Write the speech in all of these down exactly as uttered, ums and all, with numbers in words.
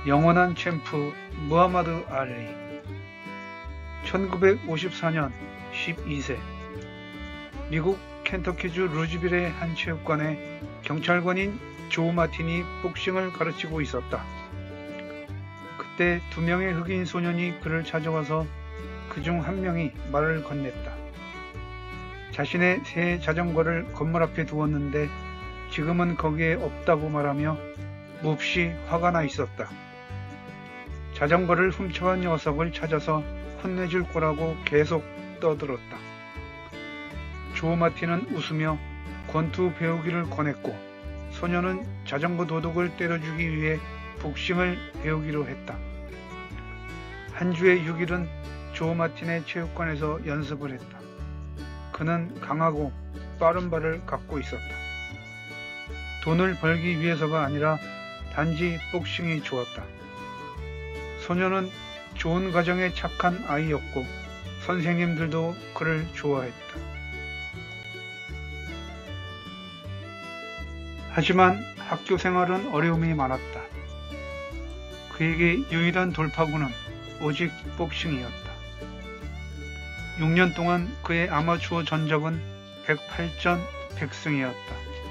영원한 챔프 무하마드 알리. 천구백오십사 년 십이 세 미국 켄터키주 루즈빌의 한 체육관에 경찰관인 조 마틴이 복싱을 가르치고 있었다. 그때 두 명의 흑인 소년이 그를 찾아와서 그중 한 명이 말을 건넸다. 자신의 새 자전거를 건물 앞에 두었는데 지금은 거기에 없다고 말하며 몹시 화가 나 있었다. 자전거를 훔쳐간 녀석을 찾아서 혼내줄 거라고 계속 떠들었다. 조 마틴은 웃으며 권투 배우기를 권했고 소년은 자전거 도둑을 때려주기 위해 복싱을 배우기로 했다. 한 주의 육 일은 조 마틴의 체육관에서 연습을 했다. 그는 강하고 빠른 발을 갖고 있었다. 돈을 벌기 위해서가 아니라 단지 복싱이 좋았다. 소년은 좋은 가정의 착한 아이였고 선생님들도 그를 좋아했다. 하지만 학교 생활은 어려움이 많았다. 그에게 유일한 돌파구는 오직 복싱이었다. 육 년 동안 그의 아마추어 전적은 백팔 전 백 승이었다.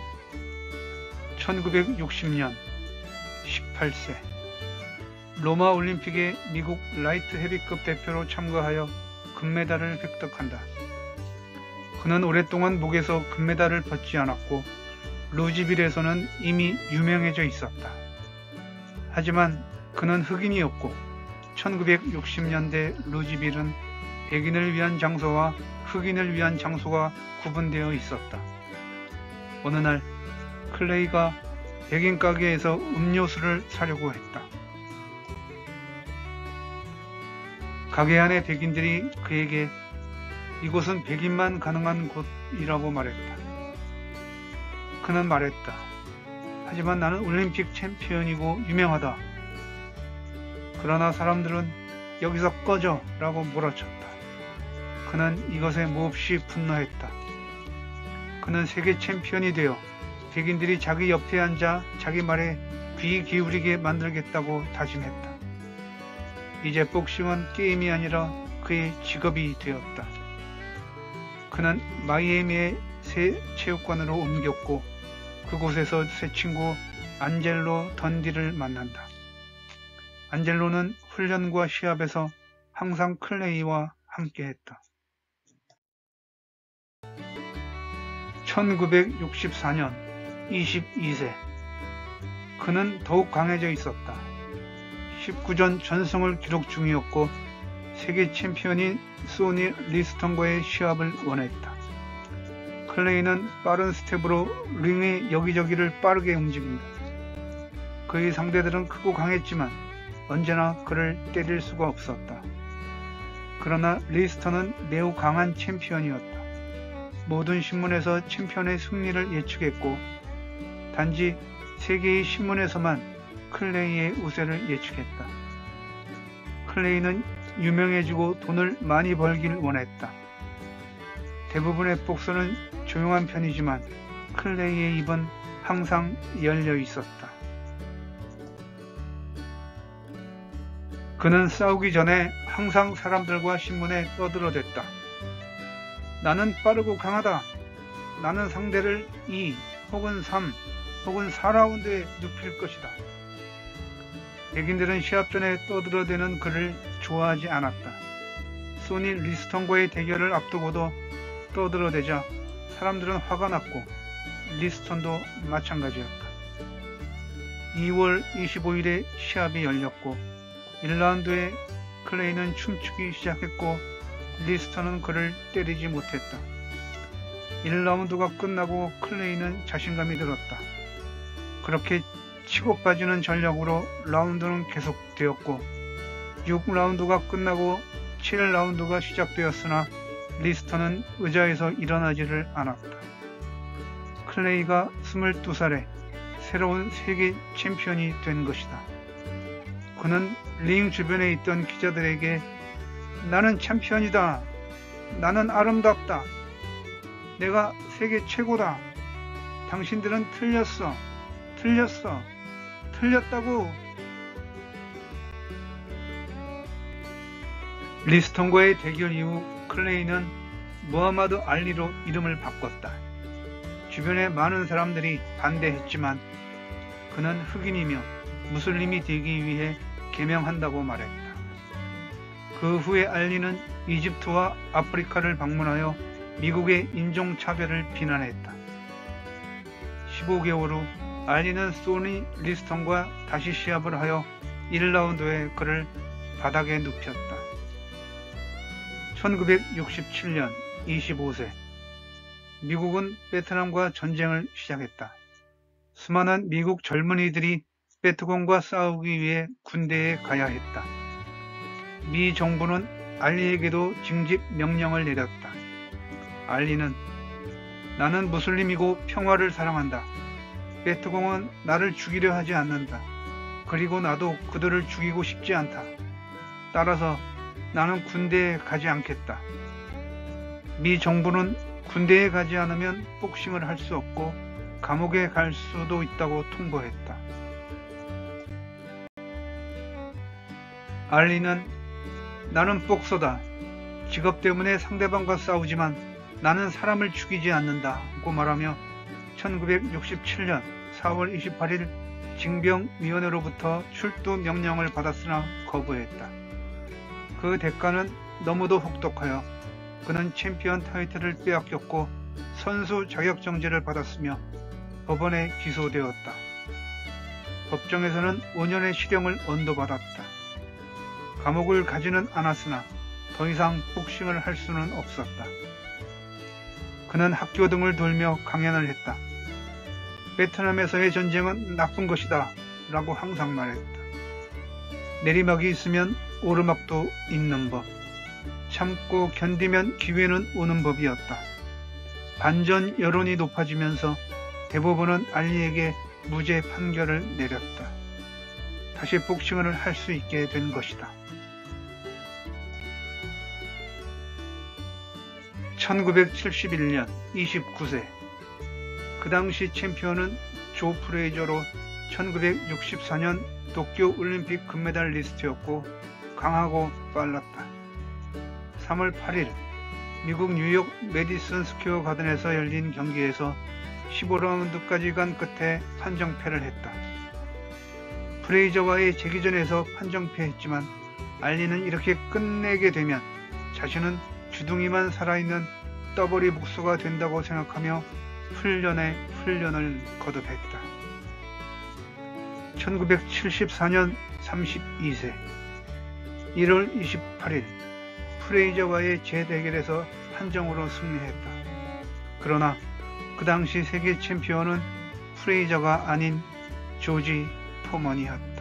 천구백육십 년 십팔 세 로마 올림픽에 미국 라이트 헤비급 대표로 참가하여 금메달을 획득한다. 그는 오랫동안 목에서 금메달을 벗지 않았고 루즈빌에서는 이미 유명해져 있었다. 하지만 그는 흑인이었고 천구백육십 년대 루즈빌은 백인을 위한 장소와 흑인을 위한 장소가 구분되어 있었다. 어느 날 클레이가 백인 가게에서 음료수를 사려고 했다. 가게 안의 백인들이 그에게 이곳은 백인만 가능한 곳이라고 말했다. 그는 말했다. 하지만 나는 올림픽 챔피언이고 유명하다. 그러나 사람들은 여기서 꺼져 라고 몰아쳤다. 그는 이것에 몹시 분노했다. 그는 세계 챔피언이 되어 백인들이 자기 옆에 앉아 자기 말에 귀 기울이게 만들겠다고 다짐했다. 이제 복싱은 게임이 아니라 그의 직업이 되었다. 그는 마이애미의 새 체육관으로 옮겼고 그곳에서 새 친구 안젤로 던디를 만난다. 안젤로는 훈련과 시합에서 항상 클레이와 함께했다. 천구백육십사 년 이십이 세 그는 더욱 강해져 있었다. 십구 전 전승을 기록 중이었고 세계 챔피언인 소니 리스턴과의 시합을 원했다. 클레이는 빠른 스텝으로 링의 여기저기를 빠르게 움직인다. 그의 상대들은 크고 강했지만 언제나 그를 때릴 수가 없었다. 그러나 리스턴은 매우 강한 챔피언이었다. 모든 신문에서 챔피언의 승리를 예측했고 단지 세계의 신문에서만 클레이의 우세를 예측했다. 클레이는 유명해지고 돈을 많이 벌길 원했다. 대부분의 복서는 조용한 편이지만 클레이의 입은 항상 열려 있었다. 그는 싸우기 전에 항상 사람들과 신문에 떠들어댔다. 나는 빠르고 강하다. 나는 상대를 이 혹은 삼 혹은 사 라운드에 눕힐 것이다. 백인들은 시합 전에 떠들어대는 그를 좋아하지 않았다. 소니 리스턴과의 대결을 앞두고도 떠들어대자 사람들은 화가 났고 리스턴도 마찬가지였다. 이월 이십오일에 시합이 열렸고 일 라운드에 클레이는 춤추기 시작했고 리스턴은 그를 때리지 못했다. 일 라운드가 끝나고 클레이는 자신감이 들었다. 그렇게 치고 빠지는 전략으로 라운드는 계속되었고 육 라운드가 끝나고 칠 라운드가 시작되었으나 리스턴은 의자에서 일어나지를 않았다. 클레이가 스물두 살에 새로운 세계 챔피언이 된 것이다. 그는 링 주변에 있던 기자들에게 나는 챔피언이다. 나는 아름답다. 내가 세계 최고다. 당신들은 틀렸어. 틀렸어. 틀렸다고. 리스턴과의 대결 이후 클레이는 무하마드 알리로 이름을 바꿨다. 주변의 많은 사람들이 반대했지만 그는 흑인이며 무슬림이 되기 위해 개명한다고 말했다. 그 후에 알리는 이집트와 아프리카를 방문하여 미국의 인종차별을 비난했다. 십오 개월 후 알리는 소니 리스턴과 다시 시합을 하여 일 라운드에 그를 바닥에 눕혔다. 천구백육십칠 년 이십오 세 미국은 베트남과 전쟁을 시작했다. 수많은 미국 젊은이들이 베트콩과 싸우기 위해 군대에 가야 했다. 미 정부는 알리에게도 징집 명령을 내렸다. 알리는 나는 무슬림이고 평화를 사랑한다. 베트콩은 나를 죽이려 하지 않는다. 그리고 나도 그들을 죽이고 싶지 않다. 따라서 나는 군대에 가지 않겠다. 미 정부는 군대에 가지 않으면 복싱을 할 수 없고 감옥에 갈 수도 있다고 통보했다. 알리는 나는 복서다. 직업 때문에 상대방과 싸우지만 나는 사람을 죽이지 않는다고 말하며 천구백육십칠 년 사월 이십팔 일 징병위원회로부터 출두 명령을 받았으나 거부했다. 그 대가는 너무도 혹독하여 그는 챔피언 타이틀을 빼앗겼고 선수 자격정지를 받았으며 법원에 기소되었다. 법정에서는 오 년의 실형을 언도받았다. 감옥을 가지는 않았으나 더 이상 복싱을 할 수는 없었다. 그는 학교 등을 돌며 강연을 했다. 베트남에서의 전쟁은 나쁜 것이다 라고 항상 말했다. 내리막이 있으면 오르막도 있는 법, 참고 견디면 기회는 오는 법이었다. 반전 여론이 높아지면서 대법원은 알리에게 무죄 판결을 내렸다. 다시 복싱을 할 수 있게 된 것이다. 천구백칠십일 년 이십구 세 그 당시 챔피언은 조 프레이저로 천구백육십사 년 도쿄 올림픽 금메달리스트였고 강하고 빨랐다. 삼월 팔 일 미국 뉴욕 메디슨 스퀘어 가든에서 열린 경기에서 십오 라운드까지 간 끝에 판정패를 했다. 프레이저와의 재기전에서 판정패했지만 알리는 이렇게 끝내게 되면 자신은 주둥이만 살아있는 떠버리 복수가 된다고 생각하며 훈련에 훈련을 거듭했다. 천구백칠십사 년 삼십이 세 일월 이십팔 일 프레이저와의 재대결에서 판정으로 승리했다. 그러나 그 당시 세계 챔피언은 프레이저가 아닌 조지 포먼이었다.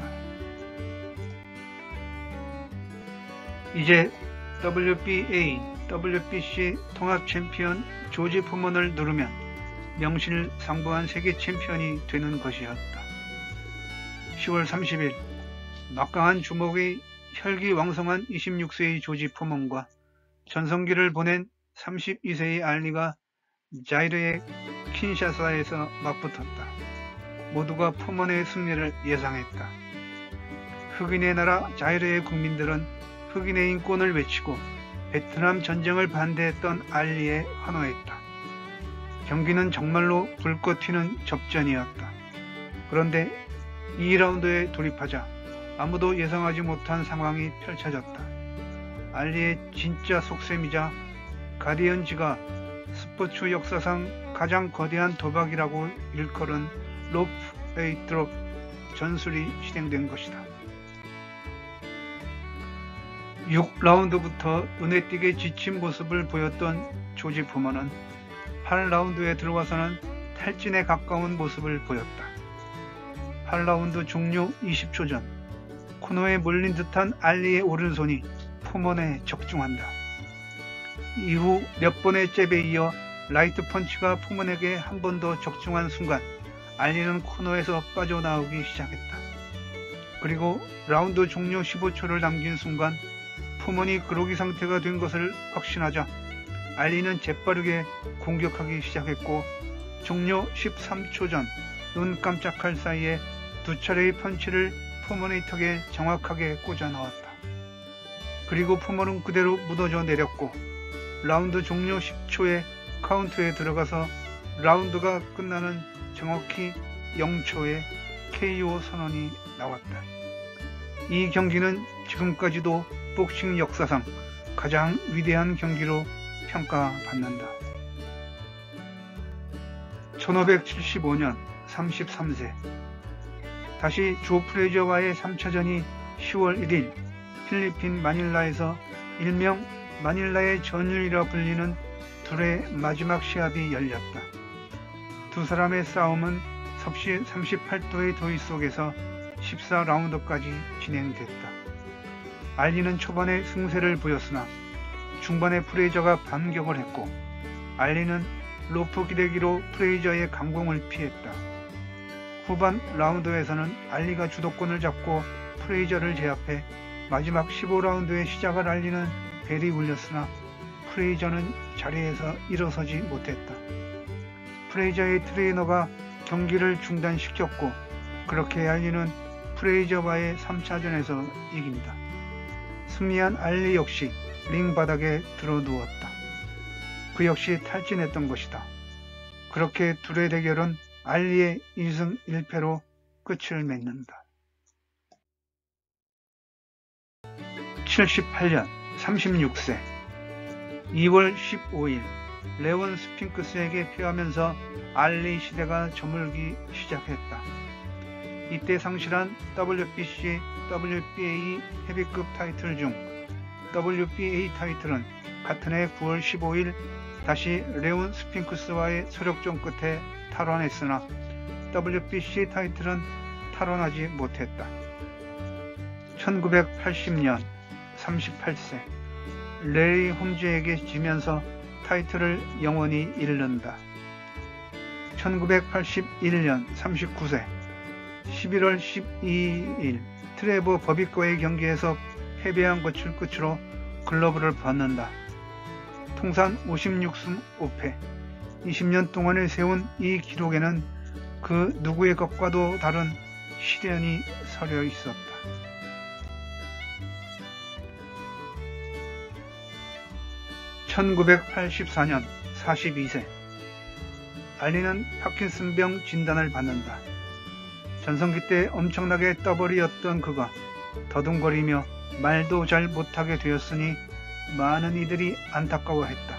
이제 더블유비에이, 더블유비씨 통합 챔피언 조지 포먼을 누르면 명실상부한 세계 챔피언이 되는 것이었다. 시월 삼십 일 막강한 주먹의 혈기왕성한 이십육 세의 조지 포먼과 전성기를 보낸 삼십이 세의 알리가 자이르의 킨샤사에서 맞붙었다. 모두가 포먼의 승리를 예상했다. 흑인의 나라 자이르의 국민들은 흑인의 인권을 외치고 베트남 전쟁을 반대했던 알리에 환호했다. 경기는 정말로 불꽃 튀는 접전이었다. 그런데 이 라운드에 돌입하자 아무도 예상하지 못한 상황이 펼쳐졌다. 알리의 진짜 속셈이자 가디언즈가 스포츠 역사상 가장 거대한 도박이라고 일컬은 로프 에이트롭 전술이 실행된 것이다. 육 라운드부터 눈에 띄게 지친 모습을 보였던 조지 포먼은 팔 라운드에 들어와서는 탈진에 가까운 모습을 보였다. 팔 라운드 종료 이십 초 전 코너에 몰린 듯한 알리의 오른손이 포먼에 적중한다. 이후 몇 번의 잽에 이어 라이트 펀치가 포먼에게 한 번 더 적중한 순간 알리는 코너에서 빠져나오기 시작했다. 그리고 라운드 종료 십오 초를 남긴 순간 포먼이 그로기 상태가 된 것을 확신하자 알리는 재빠르게 공격하기 시작했고 종료 십삼 초 전 눈 깜짝할 사이에 두 차례의 펀치를 포먼의 턱에 정확하게 꽂아 넣었다. 그리고 포먼은 그대로 무너져 내렸고 라운드 종료 십 초에 카운트에 들어가서 라운드가 끝나는 정확히 영 초에 케이오 선언이 나왔다. 이 경기는 지금까지도 복싱 역사상 가장 위대한 경기로 평가받는다. 천오백칠십오 년 삼십삼 세 다시 조 프레이저와의 삼 차전이 시월 일일 필리핀 마닐라에서 일명 마닐라의 전율이라 불리는 둘의 마지막 시합이 열렸다. 두 사람의 싸움은 섭씨 삼십팔 도의 더위 속에서 십사 라운드까지 진행됐다. 알리는 초반에 승세를 보였으나 중반에 프레이저가 반격을 했고 알리는 로프 기대기로 프레이저의 강공을 피했다. 후반 라운드에서는 알리가 주도권을 잡고 프레이저를 제압해 마지막 십오 라운드의 시작을 알리는 벨이 울렸으나 프레이저는 자리에서 일어서지 못했다. 프레이저의 트레이너가 경기를 중단시켰고 그렇게 알리는 프레이저와의 삼 차전에서 이깁니다. 승리한 알리 역시 링 바닥에 드러누웠다. 그 역시 탈진했던 것이다. 그렇게 둘의 대결은 알리의 이 승 일 패로 끝을 맺는다. 칠십팔 년 삼십육 세 이월 십오일 레온 스핑크스에게 패하면서 알리 시대가 저물기 시작했다. 이때 상실한 더블유비씨, 더블유비에이 헤비급 타이틀 중 더블유비에이 타이틀은 같은 해 구월 십오일 다시 레온 스핑크스와의 서력전 끝에 탈환했으나 더블유비씨 타이틀은 탈환하지 못했다. 천구백팔십 년 삼십팔 세 레리 홈즈에게 지면서 타이틀을 영원히 잃는다. 천구백팔십일 년 삼십구 세 십일월 십이일 트레버 버빅과의 경기에서 패배한 것을 끝으로 글러브를 받는다. 통산 오십육 승 오 패 이십 년 동안을 세운 이 기록에는 그 누구의 것과도 다른 시련이 서려 있었다. 천구백팔십사 년 사십이 세 알리는 파킨슨병 진단을 받는다. 전성기 때 엄청나게 떠벌이였던 그가 더듬거리며 말도 잘 못하게 되었으니 많은 이들이 안타까워했다.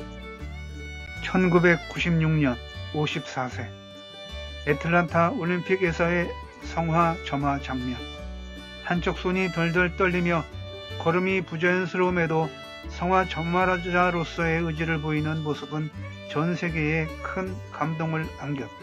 천구백구십육 년 오십사 세 애틀란타 올림픽에서의 성화 점화 장면. 한쪽 손이 덜덜 떨리며 걸음이 부자연스러움에도 성화 점화자로서의 의지를 보이는 모습은 전 세계에 큰 감동을 안겼다.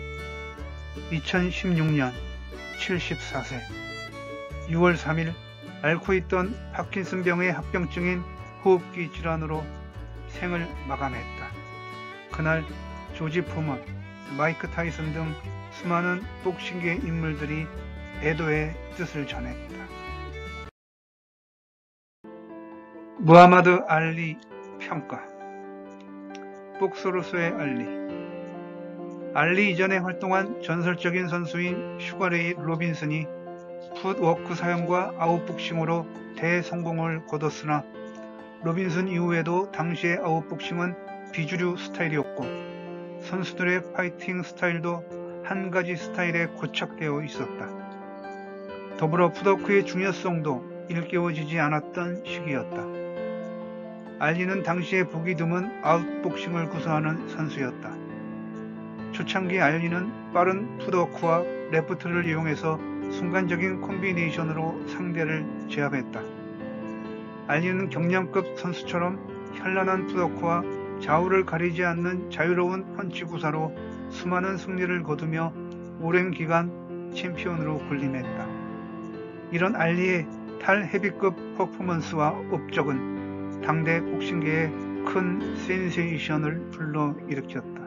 이천십육 년 칠십사 세 유월 삼일 앓고 있던 파킨슨병의 합병증인 호흡기 질환으로 생을 마감했다. 그날 조지 포먼, 마이크 타이슨 등 수많은 복싱계 인물들이 애도의 뜻을 전했다. 무하마드 알리 평가. 복서로서의 알리. 알리 이전에 활동한 전설적인 선수인 슈가레이 로빈슨이 풋워크 사용과 아웃복싱으로 대성공을 거뒀으나 로빈슨 이후에도 당시의 아웃복싱은 비주류 스타일이었고 선수들의 파이팅 스타일도 한 가지 스타일에 고착되어 있었다. 더불어 풋워크의 중요성도 일깨워지지 않았던 시기였다. 알리는 당시에 보기 드문 아웃복싱을 구사하는 선수였다. 초창기 알리는 빠른 풋워크와 레프트를 이용해서 순간적인 콤비네이션으로 상대를 제압했다. 알리는 경량급 선수처럼 현란한 풋워크와 좌우를 가리지 않는 자유로운 펀치 구사로 수많은 승리를 거두며 오랜 기간 챔피언으로 군림했다. 이런 알리의 탈헤비급 퍼포먼스와 업적은 당대 복싱계에 큰 센세이션을 불러일으켰다.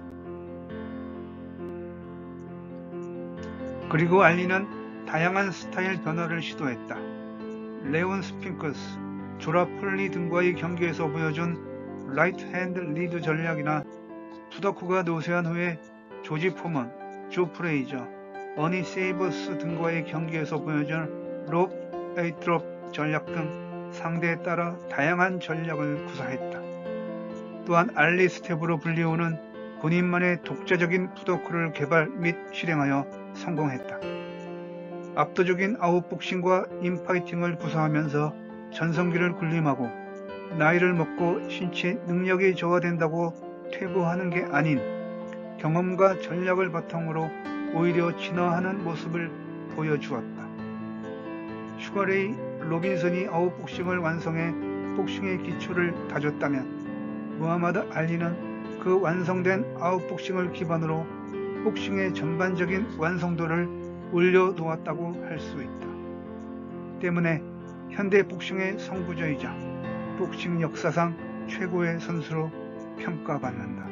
그리고 알리는 다양한 스타일 변화를 시도했다. 레온 스핑크스, 조라 폴리 등과의 경기에서 보여준 라이트 핸드 리드 전략이나 풋워크가 노쇠한 후에 조지 포먼, 조 프레이저, 어니 세이버스 등과의 경기에서 보여준 롭 에이트롭 전략 등 상대에 따라 다양한 전략을 구사했다. 또한 알리 스텝으로 불리우는 본인만의 독자적인 푸더크를 개발 및 실행하여 성공했다. 압도적인 아웃복싱과 인파이팅을 구사하면서 전성기를 군림하고 나이를 먹고 신체 능력이 저하된다고 퇴보하는 게 아닌 경험과 전략을 바탕으로 오히려 진화하는 모습을 보여주었다. 슈가레이 로빈슨이 아웃복싱을 완성해 복싱의 기초를 다졌다면 무하마드 알리는 그 완성된 아웃복싱을 기반으로 복싱의 전반적인 완성도를 올려놓았다고 할 수 있다. 때문에 현대 복싱의 선구자이자 복싱 역사상 최고의 선수로 평가받는다.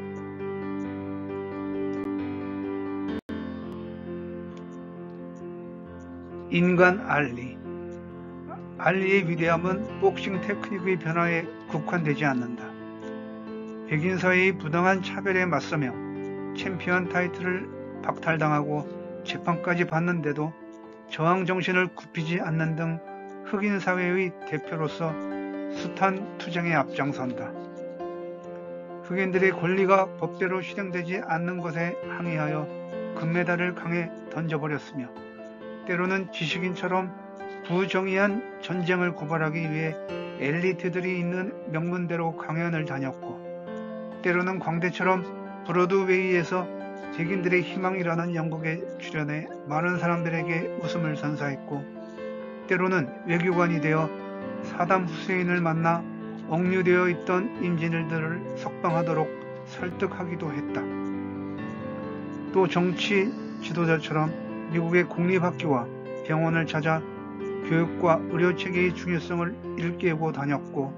인간 알리. 알리의 위대함은 복싱 테크닉의 변화에 국한되지 않는다. 백인 사회의 부당한 차별에 맞서며 챔피언 타이틀을 박탈당하고 재판까지 받는데도 저항 정신을 굽히지 않는 등 흑인 사회의 대표로서 숱한 투쟁에 앞장선다. 흑인들의 권리가 법대로 실행되지 않는 것에 항의하여 금메달을 강에 던져버렸으며 때로는 지식인처럼 부정의한 전쟁을 고발하기 위해 엘리트들이 있는 명문대로 강연을 다녔고 때로는 광대처럼 브로드웨이에서 백인들의 희망이라는 연극에 출연해 많은 사람들에게 웃음을 선사했고 때로는 외교관이 되어 사담 후세인을 만나 억류되어 있던 임진왜란들을 석방하도록 설득하기도 했다. 또 정치 지도자처럼 미국의 공립학교와 병원을 찾아 교육과 의료체계의 중요성을 일깨우고 다녔고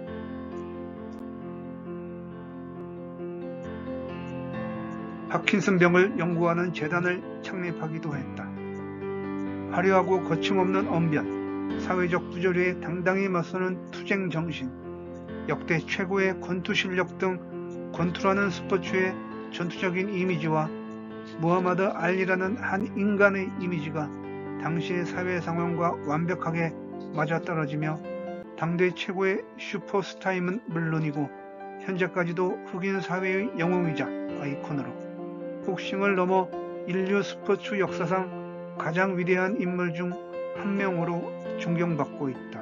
파킨슨병을 연구하는 재단을 창립하기도 했다. 화려하고 거침없는 언변, 사회적 부조리에 당당히 맞서는 투쟁 정신, 역대 최고의 권투 실력 등 권투라는 스포츠의 전투적인 이미지와 무하마드 알리라는 한 인간의 이미지가 당시의 사회 상황과 완벽하게 맞아떨어지며 당대 최고의 슈퍼스타임은 물론이고 현재까지도 흑인 사회의 영웅이자 아이콘으로 복싱을 넘어 인류 스포츠 역사상 가장 위대한 인물 중 한 명으로 존경받고 있다.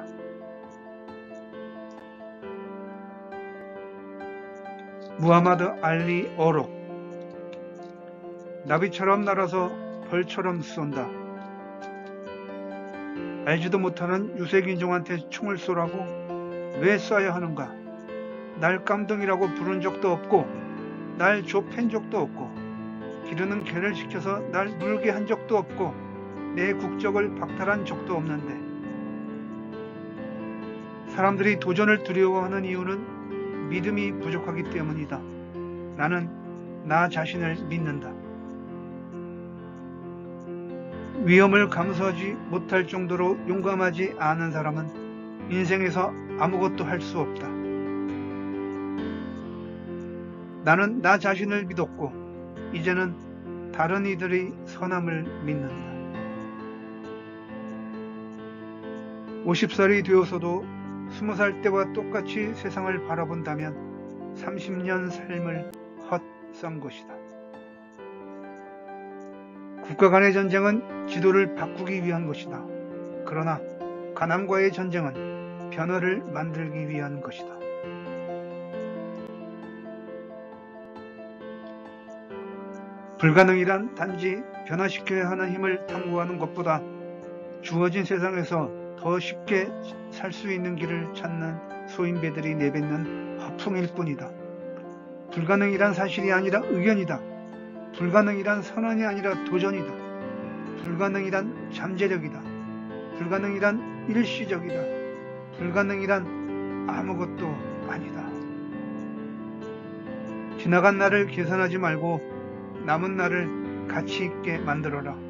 무하마드 알리 어록. 나비처럼 날아서 벌처럼 쏜다. 알지도 못하는 유색인종한테 총을 쏘라고? 왜 쏴야 하는가? 날 깜덩이라고 부른 적도 없고 날 좁힌 적도 없고 기르는 개를 시켜서 날 물게 한 적도 없고 내 국적을 박탈한 적도 없는데 사람들이 도전을 두려워하는 이유는 믿음이 부족하기 때문이다. 나는 나 자신을 믿는다. 위험을 감수하지 못할 정도로 용감하지 않은 사람은 인생에서 아무것도 할 수 없다. 나는 나 자신을 믿었고 이제는 다른 이들의 선함을 믿는다. 오십 살이 되어서도 스무 살 때와 똑같이 세상을 바라본다면 삼십 년 삶을 헛쓴 것이다. 국가 간의 전쟁은 지도를 바꾸기 위한 것이다. 그러나 가남과의 전쟁은 변화를 만들기 위한 것이다. 불가능이란 단지 변화시켜야 하는 힘을 탐구하는 것보다 주어진 세상에서 더 쉽게 살 수 있는 길을 찾는 소인배들이 내뱉는 허풍일 뿐이다. 불가능이란 사실이 아니라 의견이다. 불가능이란 선언이 아니라 도전이다. 불가능이란 잠재력이다. 불가능이란 일시적이다. 불가능이란 아무것도 아니다. 지나간 날을 계산하지 말고 남은 날을 가치 있게 만들어라.